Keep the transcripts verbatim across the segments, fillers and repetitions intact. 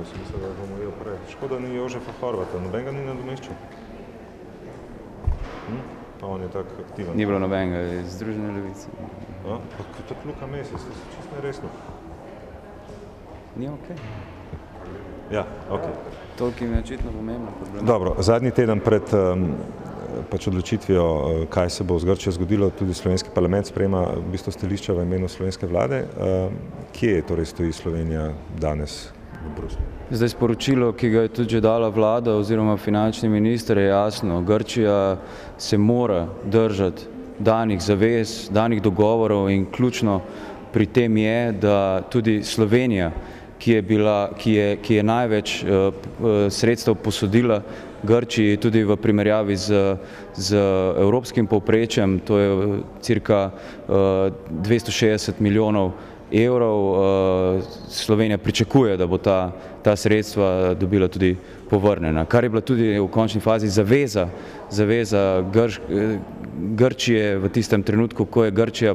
sem mislil, da bomo ujel prej. Škoda ni Jožefa Horvata, nobenega ni nadomeščal. Hm? Pa on je tak aktiven. Ni bilo nobenega iz Združene levice. Ja, pa tudi Luka Mesec, to je čisto neresno. Ni okej. Ja, okej. Toliko jim je očitno pomembno problem. Dobro, zadnji teden pred um, pač odločitvijo, kaj se bo z Grčijo zgodilo, tudi slovenski parlament sprejema v bistvu stališča v imenu slovenske vlade. Uh, kje torej stoji Slovenija danes v Bruslju? Zdaj sporočilo, ki ga je tudi že dala vlada oziroma finančni minister, je jasno. Grčija se mora držati danih zavez, danih dogovorov in ključno pri tem je, da tudi Slovenija, ki je, bila, ki je, ki je največ uh, sredstev posodila Grčiji tudi v primerjavi z, z evropskim povprečjem, to je cirka uh, dvesto šestdeset milijonov evrov. Uh, Slovenija pričakuje, da bo ta, ta sredstva dobila tudi povrnjena, kar je bila tudi v končni fazi zaveza, zaveza Grč, Grčije v tistem trenutku, ko je Grčija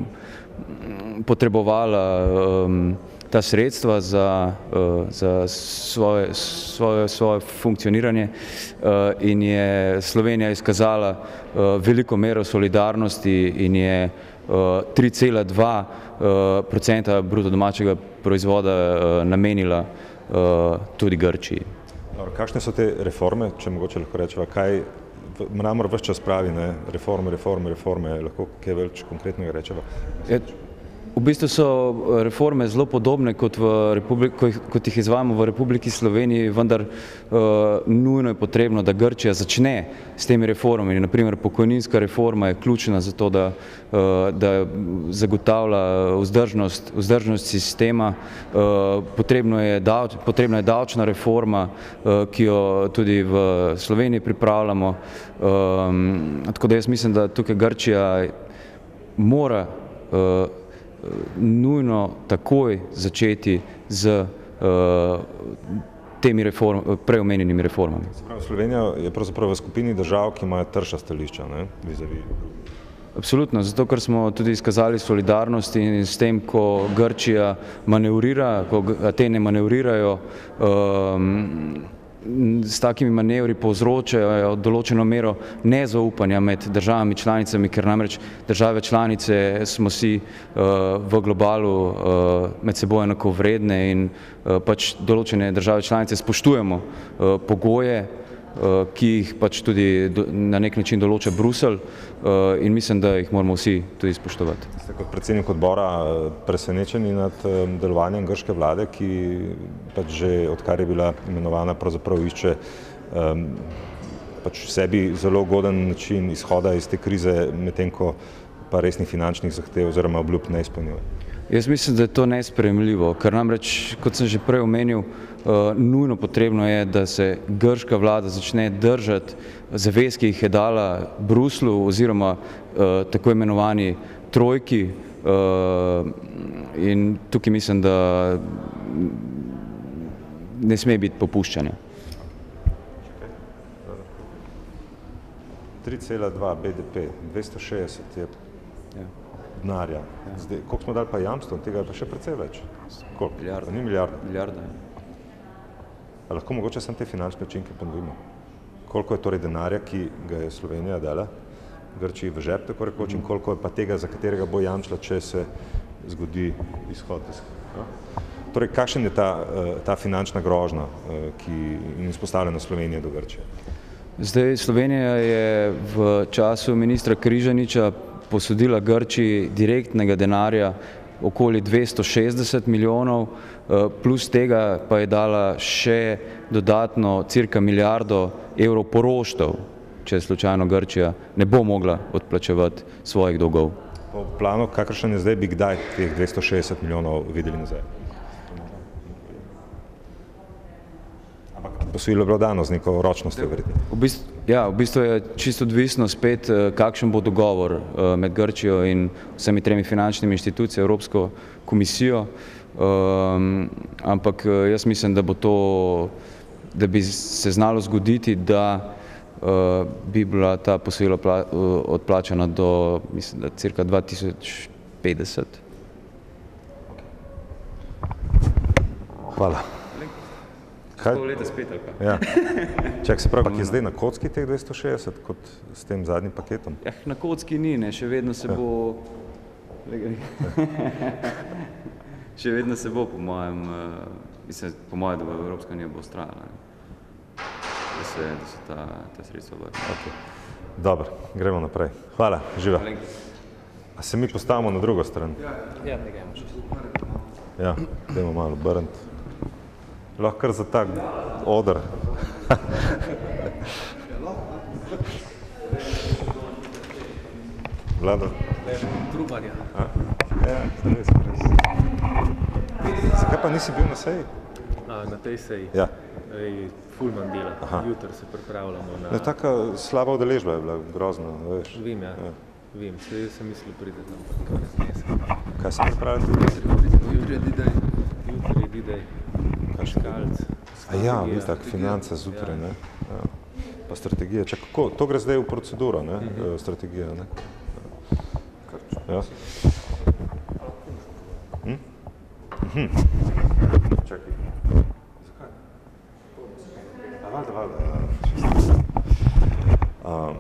potrebovala um, ta sredstva za, uh, za svoje, svoje, svoje funkcioniranje uh, in je Slovenija izkazala uh, veliko mero solidarnosti in je uh, tri cela dva procenta bruto domačega proizvoda uh, namenila uh, tudi Grčiji. Dobro, kakšne so te reforme, če mogoče lahko rečeva, kaj Mramor ves čas pravi, ne? reforme, reforme, reforme, lahko kaj več konkretnega rečeva? Je, V bistvu so reforme zelo podobne, kot, v kot jih izvajamo v Republiki Sloveniji, vendar uh, nujno je potrebno, da Grčija začne s temi reformami. Naprimer, pokojninska reforma je ključna za to, da, uh, da zagotavlja vzdržnost, vzdržnost sistema. Uh, potrebno je dav, potrebna je davčna reforma, uh, ki jo tudi v Sloveniji pripravljamo. Um, tako da jaz mislim, da tukaj Grčija mora uh, nujno takoj začeti z uh, temi reform, preomenjenimi reformami. Slovenija je pravzaprav v skupini držav, ki imajo trša stališča, ne, vis-a-vis. Absolutno, zato ker smo tudi izkazali solidarnost in s tem, ko Grčija manevrira, ko Atene manevrirajo, um, s takimi manevri povzročajo določeno mero nezaupanja med državami članicami, ker namreč države članice smo si uh, v globalu uh, med seboj enakovredne in uh, pač določene države članice spoštujemo uh, pogoje, uh, ki jih pač tudi do, na nek način določa Bruselj uh, in mislim, da jih moramo vsi tudi spoštovati. Ste kot predsednik odbora presenečeni nad delovanjem grške vlade, ki pač že odkar je bila imenovana, pravzaprav išče um, pač sebi zelo ugoden način izhoda iz te krize, medtem ko pa resnih finančnih zahtev oziroma obljub ne izpolnjuje? Jaz mislim, da je to nesprejemljivo, ker namreč, kot sem že prej omenil, uh, nujno potrebno je, da se grška vlada začne držati zavez, ki jih je dala Bruslju oziroma uh, tako imenovani trojki uh, in tukaj mislim, da ne sme biti popuščanja. tri cela dva B D P, dvesto šestdeset je ja. denarja. Ja. Zdaj, koliko smo dali pa jamstvo, tega je pa še precej več? Koliko? Milijarda. Ni milijarda? Milijarda. A lahko mogoče samo te finančne učinke ponovimo? Koliko je torej denarja, ki ga je Slovenija dala Grčiji v žep, tako rekoč, in koliko je pa tega, za katerega bo jamčila, če se zgodi izhod iz ja? Torej, kakšen je ta, ta finančna grožnja, ki je izpostavljena Slovenije do Grčije? Zdaj, Slovenija je v času ministra Križaniča posodila Grčiji direktnega denarja okoli dvesto šestdeset milijonov, plus tega pa je dala še dodatno cirka milijardo evrov poroštev, če slučajno Grčija ne bo mogla odplačevati svojih dolgov. Po planu, kakršen je zdaj, bi kdaj teh dvesto šestdeset milijonov videli nazaj? Posojilo je bilo dano z neko ročnostjo, verjetno. V bistvu, ja, v bistvu je čisto odvisno spet, kakšen bo dogovor med Grčijo in vsemi tremi finančnimi inštitucijami, Evropsko komisijo, um, ampak jaz mislim, da bo to, da bi se znalo zgoditi, da uh, bi bila ta posojila pla, uh, odplačana do, mislim, da cirka dva tisoč petdeset. Hvala. Kaj? Pol leta spet, ali pa? Ja. Čak se pravi, je zdaj na kocki teh dvesto šestdeset, kot s tem zadnjim paketom? Ja, na kocki ni, ne, še vedno se ja. bo... še vedno se bo, po mojem, mislim, po mojem, da bo Evropska unija bo ustrajala, da se, da se ta, ta sredstva vrne. Okay. Dobro, gremo naprej. Hvala, živa. A se mi postavimo na drugo stran? Ja, ne gremo še. Ja, idemo malo obrniti. Lahko kar za tak odr. Vlado? Trubarja. Ja, res, res. Zakaj pa nisi bil na seji? A, na tej seji? Ja. Ej, Fulman dela. Jutr se pripravljamo na... Ne, taka slaba udeležba je bila, grozna, veš. Vem, ja. ja. Vem, se sem mislil pride tam, pa konec dnesa. Kaj se pripravljate? Jutri je D-Day. Jutri je D-Day. Skalc. A ja, veš tak, finance zjutraj, ne? Ja. Pa strategija. Čak, kako? To gre zdaj v proceduro, ne? Uh-huh. Strategija, ne? Ja. Hm? Mhm. Čakaj. Zakaj? A, valjda, valjda. Um,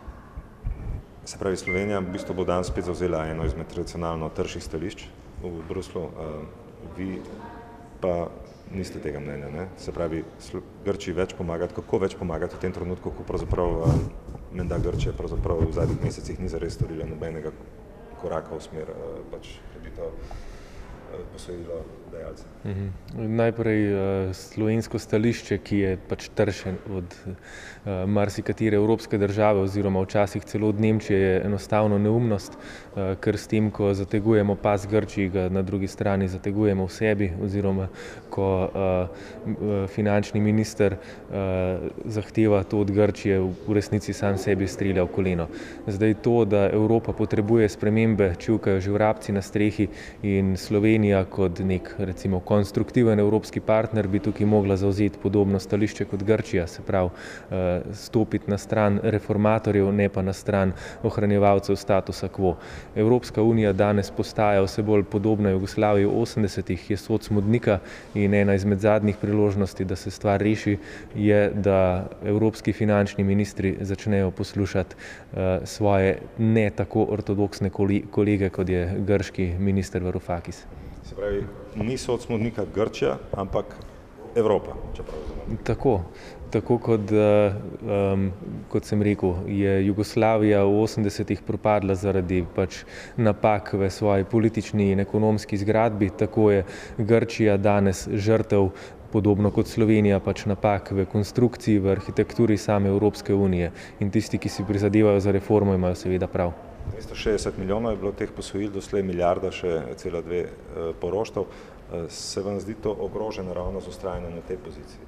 se pravi, Slovenija v bistvu bo danes spet zavzela eno izmed tradicionalno trših stališč v Bruslu. Uh, vi pa niste tega mnenja, ne? Se pravi, Grčiji več pomagati, kako več pomagati v tem trenutku, ko pravzaprav uh, menda Grčija pravzaprav v zadnjih mesecih ni zares storila nobenega koraka v smer, uh, pač, da bi to uh, posojilo dajalce. Mhm. Najprej uh, slovensko stališče, ki je pač tršen od uh, marsikatere evropske države oziroma včasih celo od Nemčije, je enostavno neumnost, uh, ker s tem, ko zategujemo pas Grčiji, ga na drugi strani zategujemo v sebi, oziroma ko uh, finančni minister uh, zahteva to od Grčije, v resnici sam sebi strelja v koleno. Zdaj to, da Evropa potrebuje spremembe, čivkajo že vrabci na strehi, in Slovenija kot nek, recimo, konstruktiven evropski partner bi tukaj mogla zavzeti podobno stališče kot Grčija, se pravi stopiti na stran reformatorjev, ne pa na stran ohranjevalcev statusa quo. Evropska unija danes postaja vse bolj podobna Jugoslaviji v osemdesetih, je sod smodnika, in ena izmed zadnjih priložnosti, da se stvar reši, je, da evropski finančni ministri začnejo poslušati svoje ne tako ortodoksne kolege, kot je grški minister Varoufakis. Se pravi, ni sod smodnika Grčija, ampak Evropa, čeprav razumem. Tako, tako kot, um, kot sem rekel, je Jugoslavija v osemdesetih propadla zaradi pač napak v svoji politični in ekonomski zgradbi, tako je Grčija danes žrtev, podobno kot Slovenija, pač napak v konstrukciji, v arhitekturi same Evropske unije, in tisti, ki si prizadevajo za reformo, imajo seveda prav. dvesto šestdeset milijonov je bilo teh posojil, doslej milijarda, še cela dve poroštev. Se vam zdi to ogroženo ravno z vztrajanjem na tej poziciji?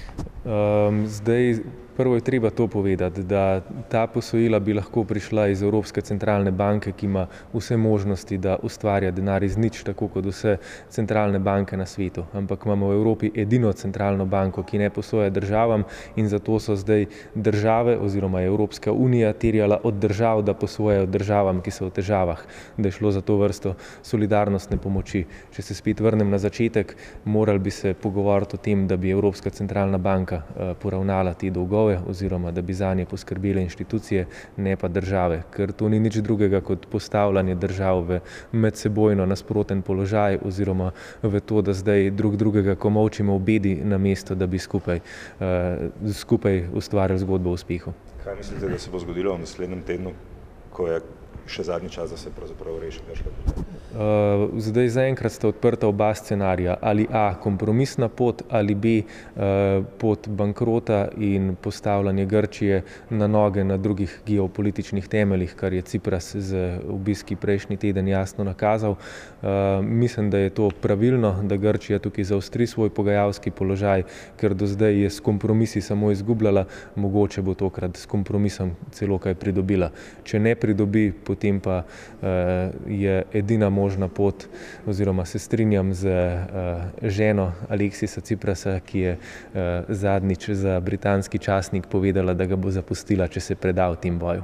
Um, zdaj, prvo je treba to povedati, da ta posojila bi lahko prišla iz Evropske centralne banke, ki ima vse možnosti, da ustvarja denar iz nič, tako kot vse centralne banke na svetu. Ampak imamo v Evropi edino centralno banko, ki ne posoja državam, in zato so zdaj države oziroma Evropska unija terjala od držav, da posojajo državam, ki so v težavah, da je šlo za to vrsto solidarnostne pomoči. Če se spet vrnem na začetek, morali bi se pogovoriti o tem, da bi Evropska centralna banka poravnala te dolgove oziroma da bi zanje poskrbele inštitucije, ne pa države, ker to ni nič drugega kot postavljanje držav v medsebojno nasproten položaj oziroma v to, da zdaj drug drugega komolčimo v bedi, namesto da bi skupaj, uh, skupaj ustvarjali zgodbo o uspehu. Kaj mislite, da se bo zgodilo v naslednjem tednu, ko je še zadnji čas, da se pravzaprav reši grška kriza? Uh, zdaj zaenkrat sta odprta oba scenarija, ali A, kompromisna pot, ali B, uh, pot bankrota in postavljanje Grčije na noge na drugih geopolitičnih temeljih, kar je Cipras z obiski prejšnji teden jasno nakazal. Uh, mislim, da je to pravilno, da Grčija tukaj zaostri svoj pogajalski položaj, ker do zdaj je s kompromisi samo izgubljala, mogoče bo tokrat s kompromisom celo kaj pridobila. Če ne pridobi, potem pa uh, je edina možna pot, oziroma se strinjam z uh, ženo Aleksisa Ciprasa, ki je uh, zadnjič za britanski časnik povedala, da ga bo zapustila, če se preda v tem boju.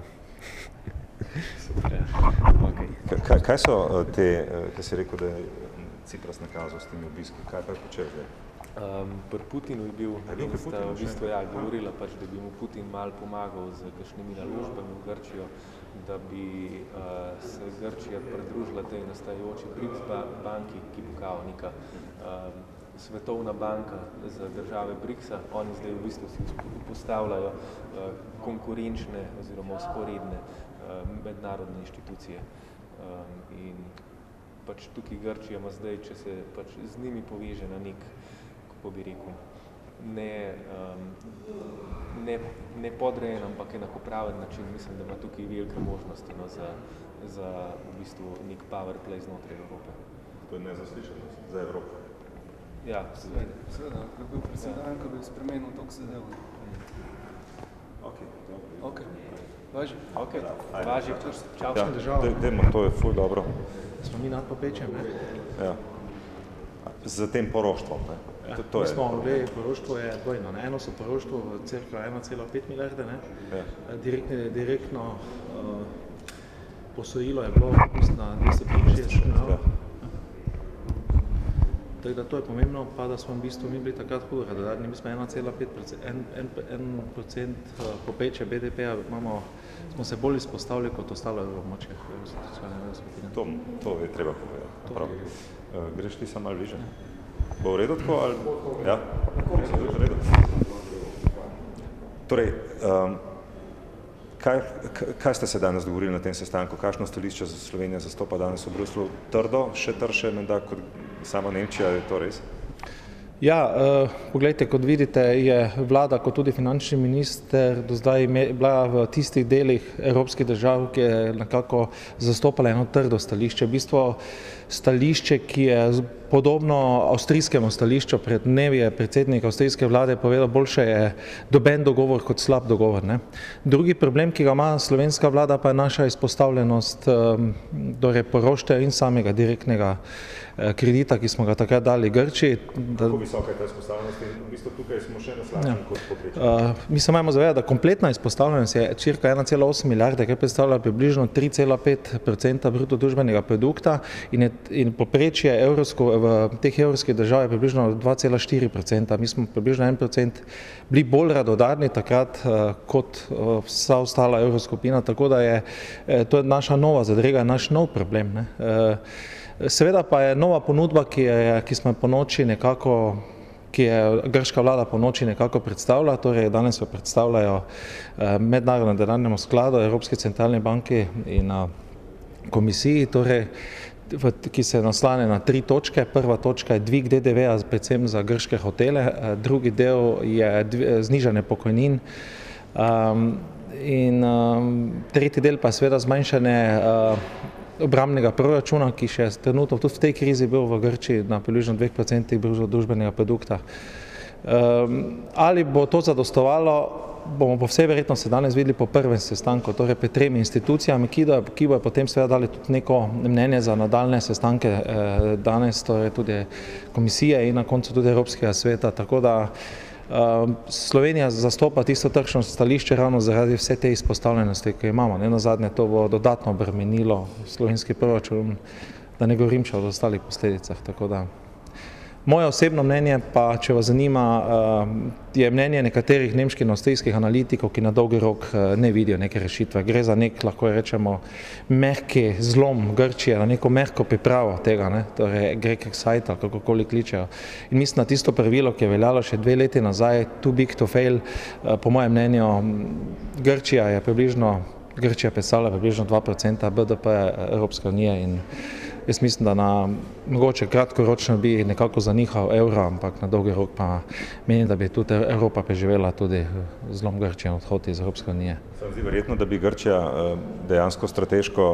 Okay. Kaj, kaj so te, kaj si rekel, da je Cipras nakazal s temi obiski? Kaj pa je počel zdaj? Um, pri Putinu je bil, da sta v bistvu ja, govorila, pač, da bi mu Putin malo pomagal z kakšnimi naložbami v Grčijo, da bi uh, se Grčija pridružila tej nastajajoči BRICS banki, ki bo kao neka um, svetovna banka za države BRICS-a. Oni zdaj v bistvu si postavljajo uh, konkurenčne oziroma usporedne uh, mednarodne inštitucije. Um, in pač tukaj Grčija ima zdaj, če se pač z njimi poveže na nek, kako bi rekel, ne, um, ne, ne podrejen, ampak enakopraven način, mislim, da ima tukaj velike možnosti no, za, za v bistvu nek power play znotraj Evrope. To je nezaslišanost za Evropo. Ja, seveda. Seveda, ko je bil predsedan, ko bi spremenil tok sedel. Ok, dobro. Ok, važi. Ok, važi. Čau. Ja, dejmo, to je ful dobro. Smo mi nad popečem, ne? Ja. Z tem poroštvom, ne? Ja, to, to mi je. smo, gledaj, poroštvo je dvojno, ne? Eno so poroštvo v cirka ena cela pet milijarde, ne? Ja. Direkt, direktno uh, posojilo je bilo, mislim, na dvesto triinšestdeset milijonov. Tako da to je pomembno, pa da smo v bistvu mi bili takrat hudo radodarni, mi smo ena cela pet procent popeče B D P-ja, imamo, smo se bolj izpostavili kot ostalo območje. To, to je treba povedati. Prav. Uh, greš ti sam malo bliže? Bo v redu tako ali? Ja? V redu. Torej, um, kaj, kaj ste se danes dogovorili na tem sestanku? Kakšno stališče za Slovenija zastopa danes v Bruslu? Trdo, še trše, menda kot sama Nemčija, je to res? Ja, uh, poglejte, kot vidite, je vlada kot tudi finančni minister do zdaj bila v tistih delih evropskih držav, ki je nekako zastopala eno trdo stališče. V bistvu stališče, ki je podobno avstrijskemu stališču. Pred dnevi je predsednik avstrijske vlade povedal, boljše je doben dogovor kot slab dogovor. Ne? Drugi problem, ki ga ima slovenska vlada, pa je naša izpostavljenost um, do poroštev in samega direktnega kredita, ki smo ga takrat dali Grčiji. Kako visoka je ta izpostavljenost in v bistvu tukaj smo še na slabšem ja. kot povprečju? Uh, mi se imamo zavedati, da kompletna izpostavljenost je cirka ena cela osem milijarde, kar predstavlja približno tri cela pet procenta bruto družbenega produkta in, je, in poprečje evropsko, v teh evropskih držav je približno dva cela štiri procenta. Mi smo približno en procent bili bolj radodarni takrat uh, kot uh, vsa ostala evroskupina, tako da je uh, to je naša nova zadrega, naš nov problem. Ne? Uh, Seveda pa je nova ponudba, ki, je, ki smo po noči nekako, ki je grška vlada po noči nekako predstavlja, torej danes jo predstavljajo Mednarodnemu denarnemu skladu, Evropski centralni banki in komisiji, torej, ki se naslane na tri točke. Prva točka je dvig D D V-ja predvsem za grške hotele, drugi del je znižanje pokojnin um, in um, tretji del pa je seveda zmanjšanje uh, obrambnega proračuna, ki še trenutno tudi v tej krizi bil v Grčiji na približno dveh procentih bruto družbenega produkta. Um, ali bo to zadostovalo, bomo po vsej verjetnosti danes videli po prvem sestanku, torej pred tremi institucijami, ki, da, ki bo potem seveda dali tudi neko mnenje za nadaljne sestanke eh, danes, torej tudi komisije in na koncu tudi Evropskega sveta, tako da Uh, Slovenija zastopa tisto tržno stališče ravno zaradi vse te izpostavljenosti, ki imamo. Ne nazadnje to bo dodatno obremenilo slovenski proračun, da ne govorim še o ostalih posledicah. Tako da. Moje osebno mnenje pa, če vas zanima, je mnenje nekaterih nemških in avstrijskih analitikov, ki na dolgi rok ne vidijo neke rešitve. Gre za nek, lahko rečemo, mehki zlom Grčije, na neko mehko pripravo tega, ne? Torej Greek Exite, ali kakokoli kličejo. In mislim, na tisto pravilo, ki je veljalo še dve leti nazaj, too big to fail, po mojem mnenju, Grčija je približno, Grčija predstavlja približno dva procenta B D P Evropske unije in jaz mislim, da na mogoče kratkoročno bi nekako zanihal evro, ampak na dolgi rok pa menim, da bi tudi Evropa preživela tudi zlom Grčije in odhod iz Evropske unije. Se vam zdi verjetno, da bi Grčija dejansko strateško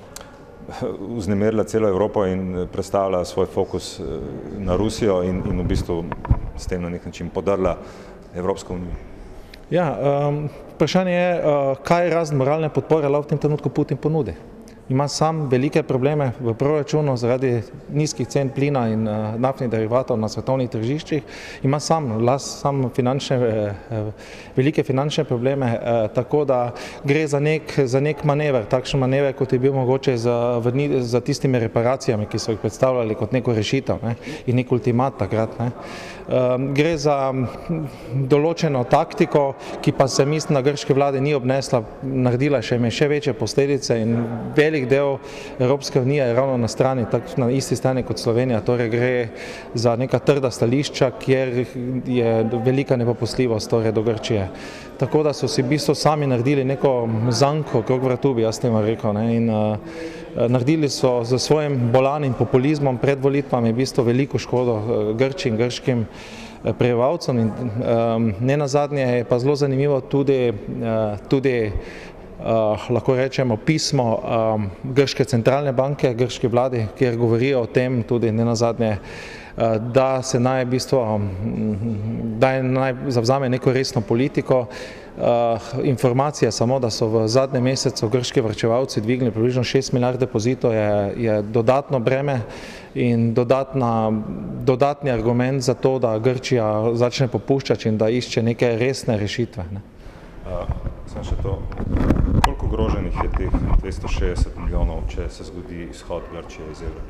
vznemirila celo Evropo in predstavila svoj fokus na Rusijo in, in v bistvu s tem na nek način podrla Evropsko unijo? Ja, um, vprašanje je, uh, kaj razen moralne podpore lahko v tem trenutku Putin ponudi. ima sam velike probleme v proračunu zaradi nizkih cen plina in naftnih derivatov na svetovnih tržiščih, ima sam, sam finančne, velike finančne probleme, tako da gre za nek, za nek manever, takšen manever, kot je bil mogoče za, za tistimi reparacijami, ki so jih predstavljali kot neko rešitev, ne, in nek ultimat takrat. Ne. Gre za določeno taktiko, ki pa se mislim na grške vlade ni obnesla, naredila še ime še večje posledice in velik del Evropske unije je ravno na strani, tako na isti strani kot Slovenija, torej gre za neka trda stališča, kjer je velika nepopustljivost torej do Grčije. Tako da so si v bistvu sami naredili neko zanko okrog vratu, bi jaz temu rekel, ne, in uh, naredili so z svojim bolanim populizmom pred volitvami v bistvu veliko škodo Grčiji in grškim prebivalcem in um, ne nazadnje je pa zelo zanimivo tudi, uh, tudi Uh, lahko rečemo pismo um, grške centralne banke, grške vlade, kjer govorijo o tem tudi ne nazadnje, uh, da se naj v bistvu, um, da naj zavzame neko resno politiko. Uh, informacija samo, da so v zadnjem mesecu grški varčevalci dvignili približno šest milijard depozitov, je, je dodatno breme in dodatna, dodatni argument za to, da Grčija začne popuščati in da išče neke resne rešitve. Ne. Uh, sem še to, koliko ogroženih je teh dvesto šestdeset milijonov, če se zgodi izhod Grčije iz evra?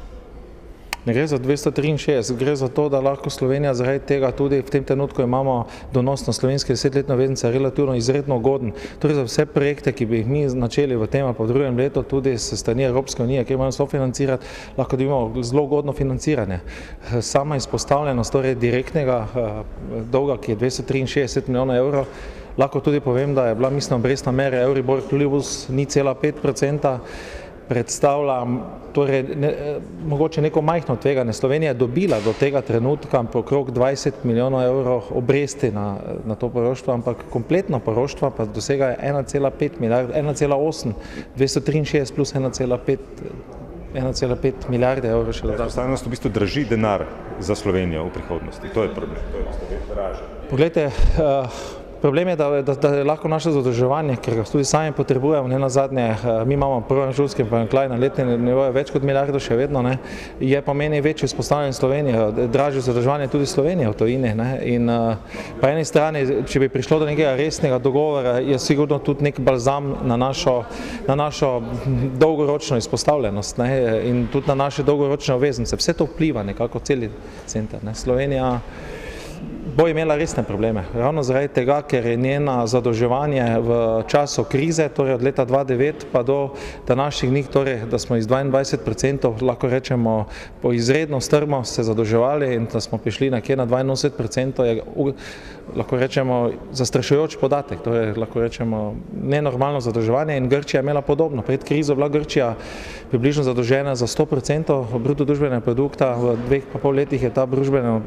Ne gre za dvesto triinšestdeset, gre za to, da lahko Slovenija zaradi tega tudi v tem trenutku imamo donosno slovenske desetletne obveznice relativno izredno ugoden. Torej za vse projekte, ki bi jih mi načeli v tem, pa v drugem letu tudi s strani Evropske unije, ki imamo sofinancirati, lahko dobimo zelo ugodno financiranje. Sama izpostavljenost torej direktnega dolga, ki je dvesto triinšestdeset milijonov evrov, lahko tudi povem, da je bila mislim obrestna mera Euribor plus nič cela pet procenta, predstavlja torej, ne, mogoče neko majhno tveganje. Slovenija je dobila do tega trenutka okrog dvajset milijonov evrov obresti na, na to poroštvo, ampak kompletno poroštvo pa dosega ena cela pet milijard, ena cela osem, dvesto triinšestdeset plus ena cela pet, ena cela pet milijarde evrov še dodatno. Izpostavljenost v bistvu drži denar za Slovenijo v prihodnosti, to je problem, to je vraže. Poglejte, uh, problem je, da, da, da je lahko naše zadolževanje, ker ga tudi sami potrebujemo, ne nazadnje, mi imamo proračunski primanjkljaj na letni nivoju več kot milijardo še vedno, ne, je pomeni večje izpostavljanje Slovenije, dražje zadolževanje tudi Slovenije v tujini, ne, in uh, po eni strani, če bi prišlo do nekega resnega dogovora, je sigurno tudi nek balzam na našo, na našo dolgoročno izpostavljenost, ne, in tudi na naše dolgoročne obveznice. Vse to vpliva nekako celi center, ne. Slovenija bo imela resne probleme, ravno zaradi tega, ker je njena zadolževanje v času krize, torej od leta dva tisoč devet pa do današnjih dni, torej, da smo iz dvaindvajset procentov, lahko rečemo, po izredno strmo se zadolževali in da smo prišli nekje na dvainosemdeset procentov, je, lahko rečemo, zastrašujoč podatek, torej, lahko rečemo, nenormalno zadolževanje in Grčija je imela podobno. Pred krizo bila Grčija približno zadolžena za sto procentov bruto družbenega produkta, v dveh pa pol letih je ta družbena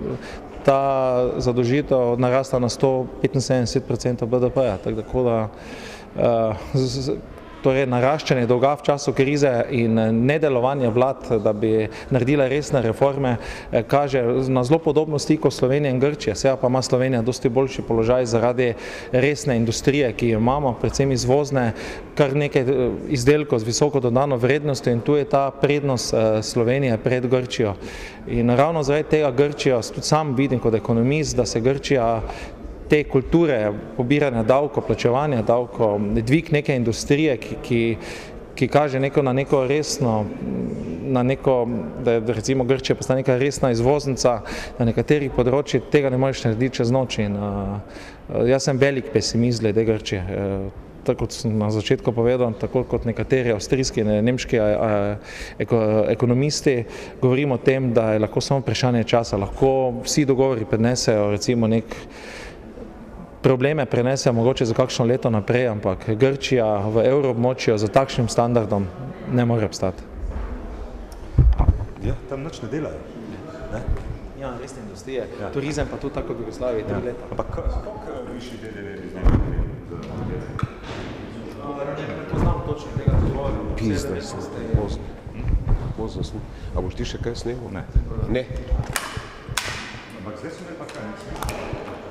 ta zadolžitev narasla na sto petinsedemdeset procentov B D P-ja, tako da uh, torej naraščanje dolga v času krize in nedelovanje vlad, da bi naredila resne reforme, kaže na zelo podobno sliko Slovenije in Grčije. Seveda pa ima Slovenija dosti boljši položaj zaradi resne industrije, ki jo imamo, predvsem izvozne, kar nekaj izdelkov z visoko dodano vrednostjo in tu je ta prednost Slovenije pred Grčijo. In ravno zaradi tega Grčijo, tudi sam vidim kot ekonomist, da se Grčija te kulture pobiranja davko, plačevanja davko, dvig neke industrije, ki, ki, ki kaže neko na neko resno, na neko, da je recimo Grčija postala neka resna izvoznica na nekaterih področjih, tega ne moreš narediti čez noč in uh, jaz sem velik pesimist glede Grčije. Uh, tako kot sem na začetku povedal, tako kot nekateri avstrijski in nemški eko, ekonomisti, govorimo o tem, da je lahko samo vprašanje časa, lahko vsi dogovori prenesejo recimo nek probleme prenesejo mogoče za kakšno leto naprej, ampak Grčija v evroobmočju za takšnim standardom ne more obstati. Ja, tam nič ne delajo. Ne? Ja, resne industrije, ja. Turizem pa tudi tako v Jugoslaviji, tri ja. leta. Ampak kako višji D D V bi znali? Ne poznam točno tega dogovora. Pizda, pozno. Pozno sem. A boš ti še kaj snemal? Ne. Ne. Ampak zdaj so me pa kaj ne